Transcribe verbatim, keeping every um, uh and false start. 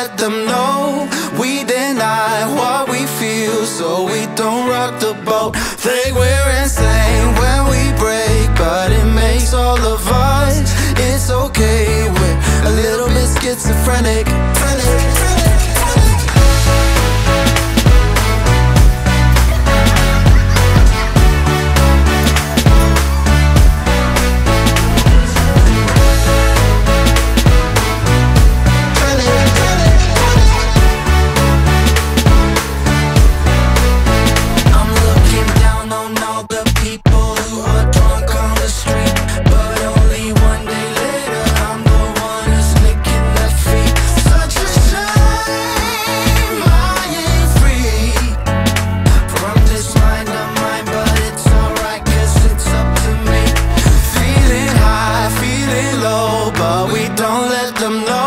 let them know we deny what we feel, so we don't rock the boat. Think we're insane when we break, but it makes all of us. It's okay, we're a little bit schizophrenic. But we don't let them know